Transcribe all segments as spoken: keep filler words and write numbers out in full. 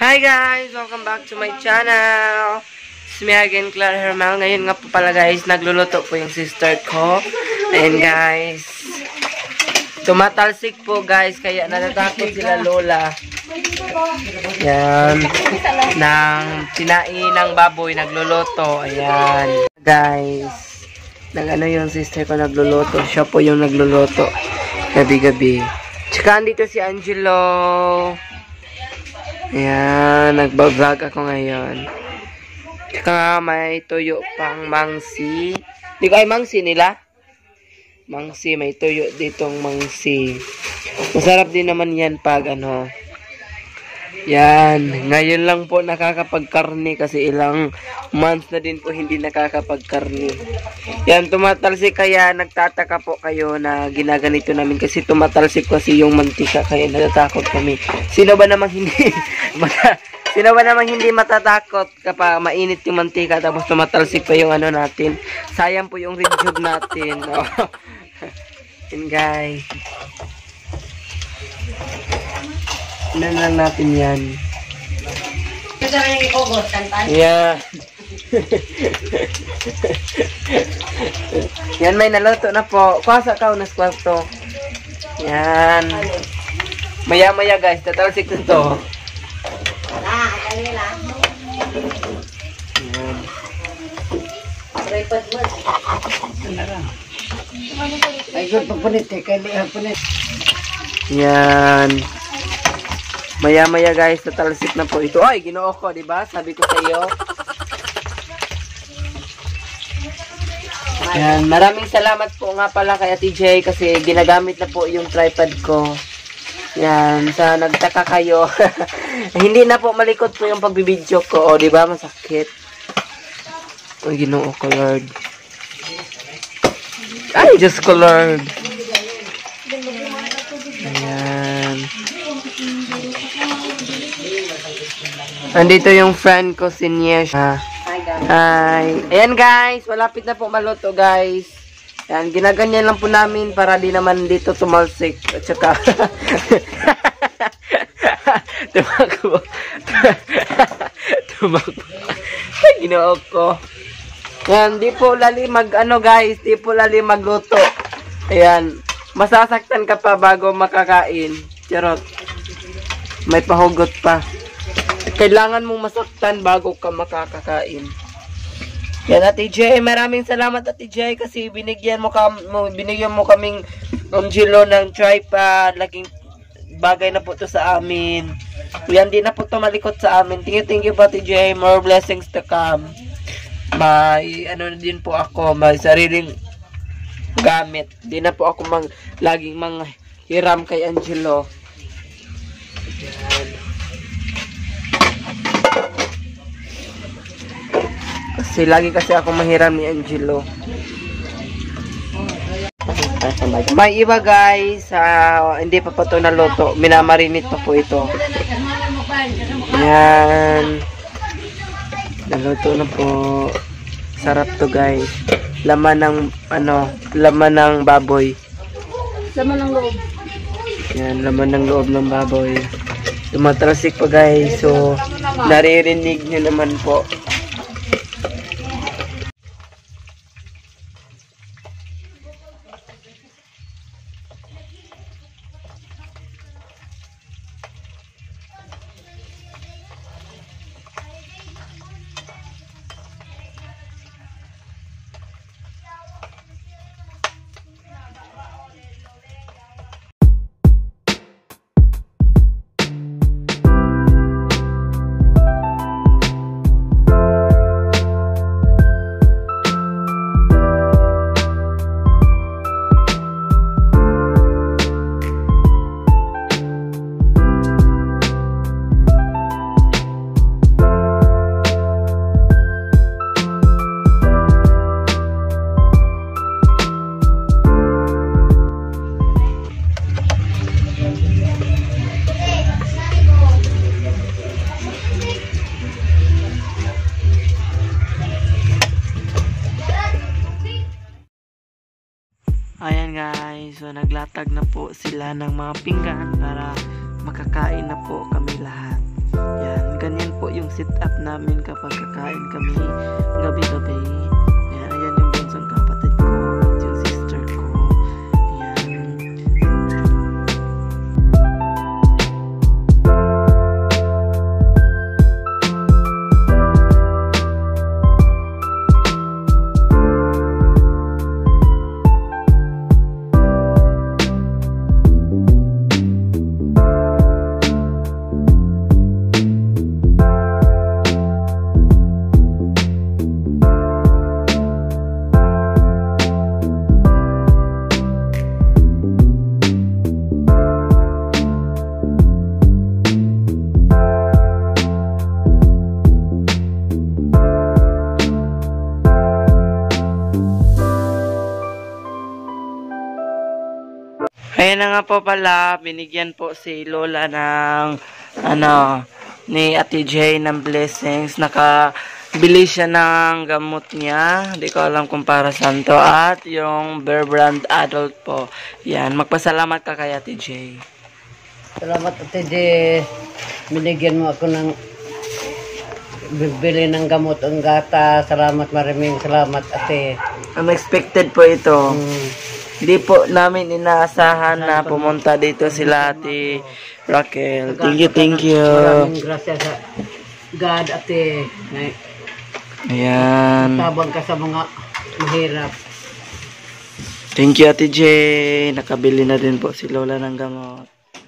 Hi guys! Welcome back to my channel. It's me again, Clara Hermel. Ngayon nga po pala guys, nagluluto po yung sister ko. Ayan guys. Tumatalsik po guys, kaya natatakot sila lola. Ayan. Nang tinain ng baboy, nagluluto. Ayan. Guys. Nag ano yung sister ko nagluluto. Siya po yung nagluluto. Gabi-gabi. Tsaka andito si Angelo. Ayan, nagbablog ako ngayon. Tsaka may tuyo pang mangsi. Di ko ay mangsi nila? Mangsi, may tuyo ditong mangsi. Masarap din naman yan pag ano. Yan, ngayon lang po nakakapagkarni kasi ilang months na din po hindi nakakapagkarni. Yan, tumatalsik kaya nagtataka po kayo na ginaganito namin kasi tumatalsik kasi yung mantika kaya natatakot kami. Sino ba namang hindi mata, sino ba namang hindi matatakot kapag mainit yung mantika tapos tumatalsik pa yung ano natin? Sayang po yung rinjog natin. Oh. Yan guys. Ano lang natin yan. Yeah. Yan, may naluto na po. Kuasa ka unas kwarto. Yan. Maya maya guys, tatalsik na to. Yan. Maya maya guys, tatalsik na po ito. Ay, ginoo ko, di ba? Sabi ko sa iyo. Yan, maraming salamat po nga pala kay Ate J kasi ginagamit na po yung tripod ko. Yan, sa nagtaka kayo. Hindi na po malikot po yung pagbibidyo ko. O, di ba? Masakit. Ay, ginoo ko, Lord. Ay, Diyos ko, Lord. Ayan. Andito yung friend ko, si Niesh. Hi, guys. Hi. Ayan, guys. Malapit na po maluto, guys. Ayan, ginaganyan lang po namin para di naman dito tumalsik. At saka, tumakbo. Tumakbo. Ginoo ko. Ayan, di po lali mag, ano, guys. Di po lali magluto. Ayan. Masasaktan ka pa bago makakain. Charot. May pahugot pa. Kailangan mong masaktan bago ka makakakain. Yan, Ate J, maraming salamat Ate J kasi binigyan mo kam binigyan mo kaming Angelo ng tripod, laking bagay na po to sa amin. Yan, di na po to malikot sa amin. Thank you, thank you Ate J. More blessings to come. May ano din po ako, may sariling gamit. Di na po ako mang laging mga hiram kay Angelo. Yan. Kasi lagi kasi ako mahiram ni Angelo. May iba guys, uh, hindi pa po ito naluto. Minamarinate pa po ito. Yan. Naluto na po. Sarap to guys. Laman ng ano, laman ng baboy. Laman ng loob. Yan, laman ng loob ng baboy. Tumatalsik pa guys. So, naririnig nyo naman po. Ayan guys, so naglatag na po sila ng mga pinggan para makakain na po kami lahat. Yan, yung setup namin kapag kakain kami gabi-gabi. Ayan, ayan yung bunsong kapatid ko at yung sister ko. Ayan. Ayan na nga po pala, binigyan po si Lola ng, ano, ni Ate J ng blessings. Nakabili siya ng gamot niya. Hindi ko alam kung para saan to. At yung Bear Brand Adult po. Yan, magpasalamat ka kay Ate J. Salamat Ate J. Binigyan mo ako ng bibili ng gamot ang gata. Salamat, maraming salamat Ate. Unexpected po ito. Hmm. Hindi po namin inaasahan na pumunta dito sila Ate Raquel. Thank you, thank you. Maraming grasya sa God, Ate. Ayan. Tabang ka sa mga mahirap. Thank you, Ate J. Nakabili na din po si Lola ng gamot.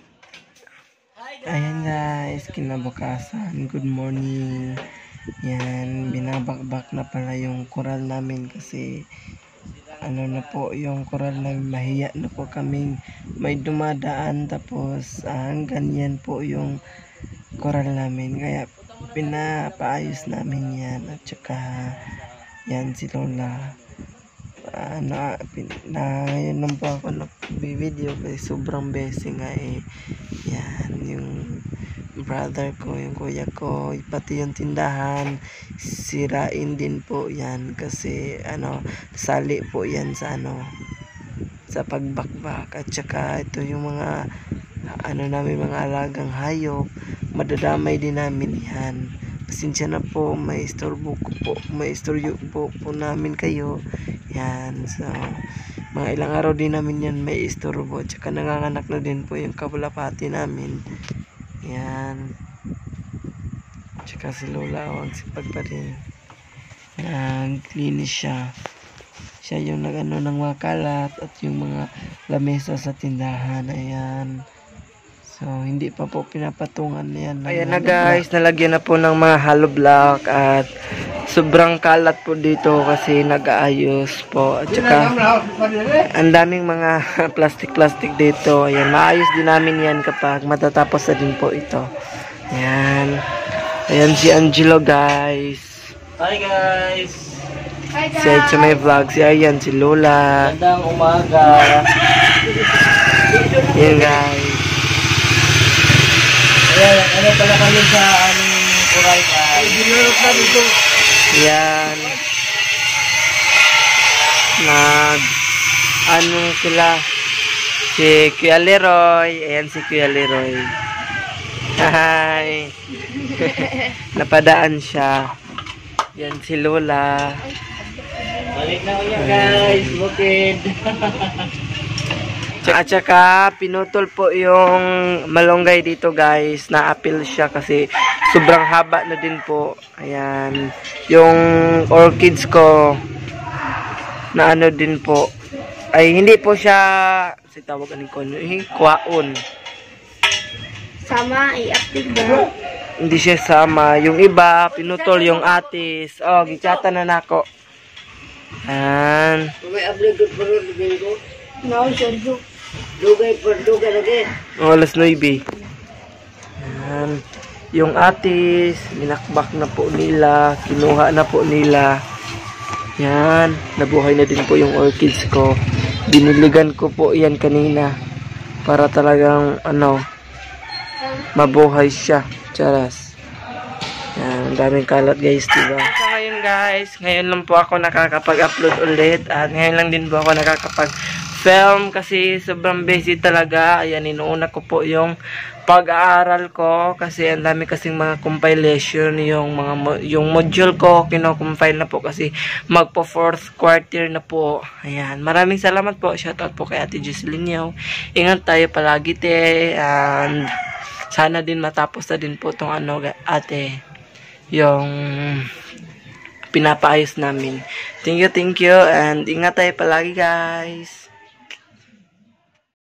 Ayan guys, kinabukasan. Good morning. Yan, binabakbak na pala yung koral namin kasi ano na po yung koral namin, mahiya na po kaming may dumadaan tapos ah, ganyan po yung koral namin kaya pinapaayos namin yan at saka yan si Lola uh, na, na ngayon lang po ako nag-video kasi sobrang busy nga eh. Yan yung brother ko, yung kuya ko, pati yung tindahan sirain din po yan kasi ano, sali po yan sa ano, sa pagbakbak at saka ito yung mga ano namin, mga alagang hayop, madadamay din namin yan. Pasensya na po, may istorbo ko po, may istoryo po po namin kayo yan. So mga ilang araw din namin yan may istorbo at saka nanganganak na din po yung kabulapati namin. Yan. Tsaka si Lola, oh, ang sipag pa rin. Nag-linis siya. Siya yung nag-ano ng mga kalat at yung mga lamesa sa tindahan. Ayan. So, hindi pa po pinapatungan yan. Ayan na guys, nalagyan na po ng mga hollow block at sobrang kalat po dito kasi nag-aayos po. At saka, ang daming mga plastic-plastic dito. Ayan, maayos din namin yan kapag matatapos na din po ito. Ayan. Ayan si Angelo guys. Hi guys. Hi guys. Si Ayan may vlog. Si Ayan, si Lola. Magandang umaga. Ayan guys. Ayan, ano pala kami sa aming kuray guys. Ginurot na dito. Yan. Nag ano sila si Kuya Leroy. Ayan si Kuya Leroy. Hi. Napadaan siya. Yan si Lola. Balik na ulit guys. Bukid. At saka pinutol po yung malunggay dito guys. Na-appeal siya kasi sobrang haba na din po. Ayan. Yung orchids ko na ano din po. Ay hindi po siya si tawag aning ko. Eh, kwaon. Sama, i-update ba? Hindi siya sama. Yung iba, pinutol yung atis. Oh, gichata na nako. Ayan. May upload po rin din ko. No, Sergio. Dugay per dugay lagi. Oh, alas nuebe. Ayan. Yung atis, minakbak na po nila, kinuha na po nila. Yan, nabuhay na din po yung orchids ko. Diniligan ko po yan kanina para talagang ano, mabuhay siya. Charas. Yan, daming kalat guys, diba? So ngayon guys, ngayon lang po ako nakakapag-upload ulit at ngayon lang din po ako nakakapag-film kasi sobrang busy talaga. Ayan, inuuna ko po yung pag-aaral ko kasi ang dami kasing mga compilation yung mga mo- yung module ko kino-compile na po kasi magpo fourth quarter na po. Ayan, maraming salamat po. Shoutout po kay Ate Jocelyn Yaw. Ingat tayo palagi te, and sana din matapos na din po tong ano ate yung pinapaayos namin. Thank you, thank you, and ingat tayo palagi guys.